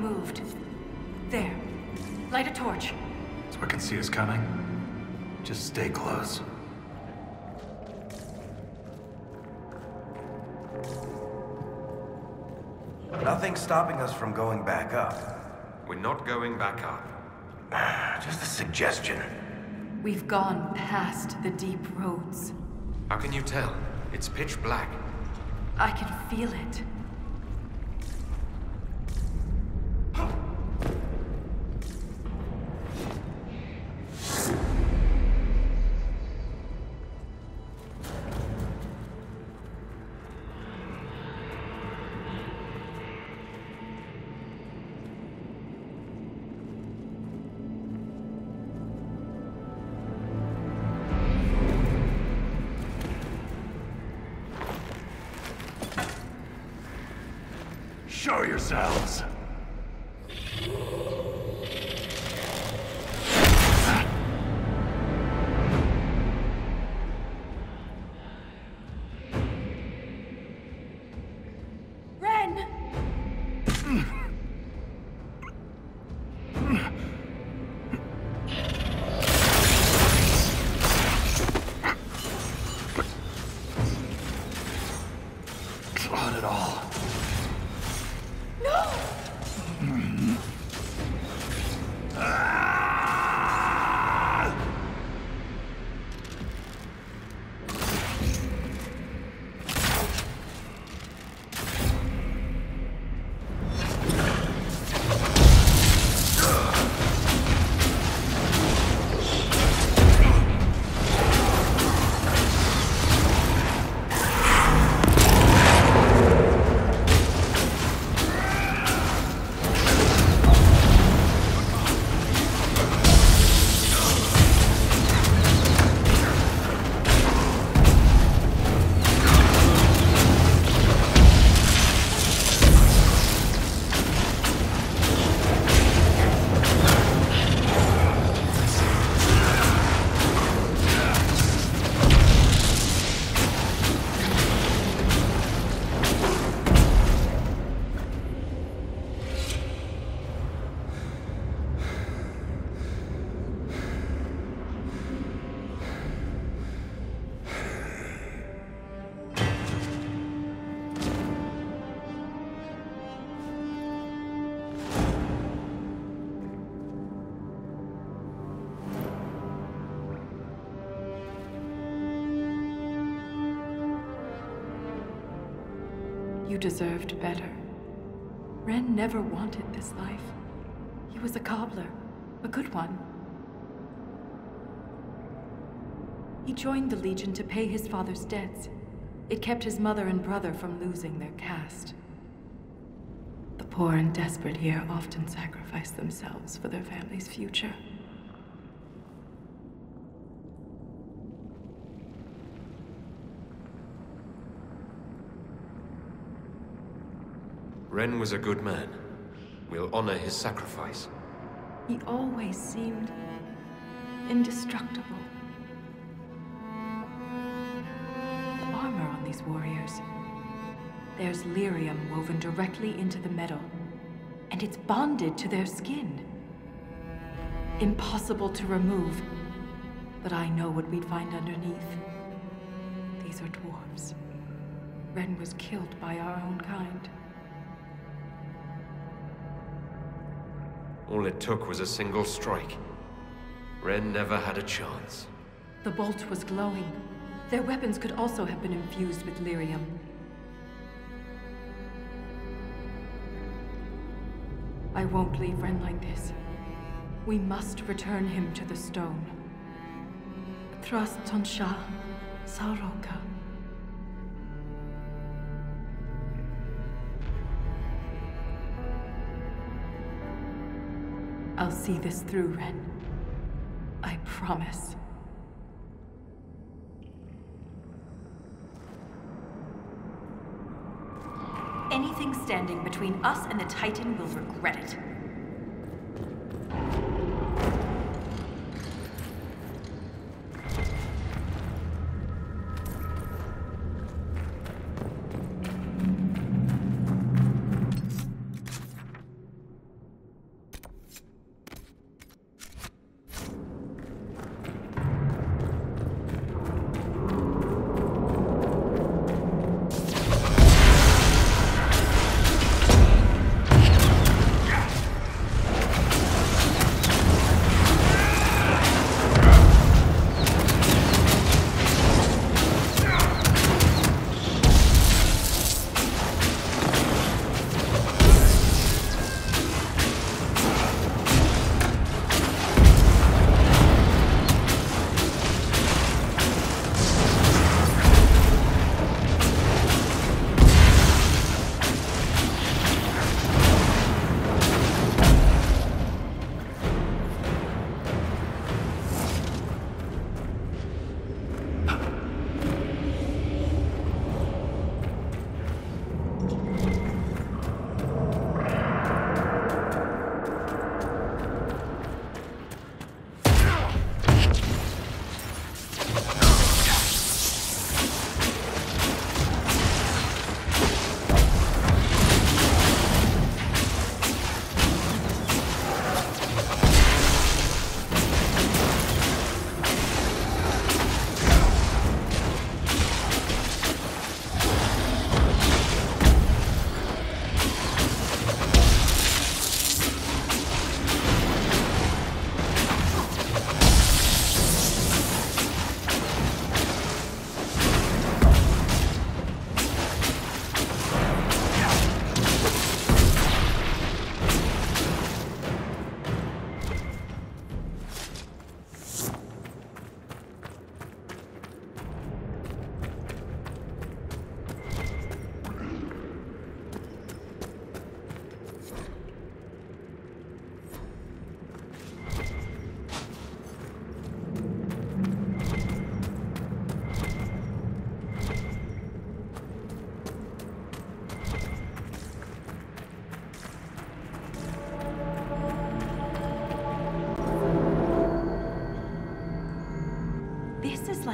moved. There. Light a torch. So I can see us coming. Just stay close. Nothing's stopping us from going back up. We're not going back up. Just a suggestion. We've gone past the deep roads. How can you tell? It's pitch black. I can feel it. Show yourselves! Ren! Not at all. You deserved better. Ren never wanted this life. He was a cobbler, a good one. He joined the Legion to pay his father's debts. It kept his mother and brother from losing their caste. The poor and desperate here often sacrifice themselves for their family's future. Ren was a good man. We'll honor his sacrifice. He always seemed indestructible. The armor on these warriors. There's lyrium woven directly into the metal, and it's bonded to their skin. Impossible to remove, but I know what we'd find underneath. These are dwarves. Ren was killed by our own kind. All it took was a single strike. Ren never had a chance. The bolt was glowing. Their weapons could also have been infused with lyrium. I won't leave Ren like this. We must return him to the stone. Thrust Tonsha Sauroka. I'll see this through, Ren. I promise. Anything standing between us and the Titan will regret it.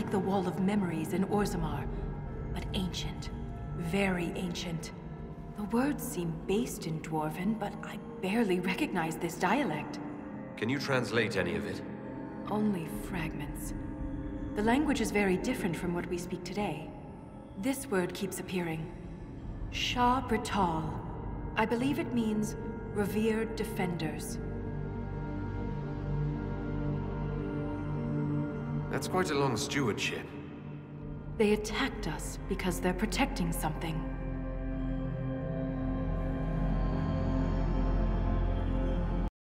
like the Wall of Memories in Orzammar, but ancient. Very ancient. The words seem based in Dwarven, but I barely recognize this dialect. Can you translate any of it? Only fragments. The language is very different from what we speak today. This word keeps appearing. Shah Brital. I believe it means revered defenders. That's quite a long stewardship. They attacked us because they're protecting something.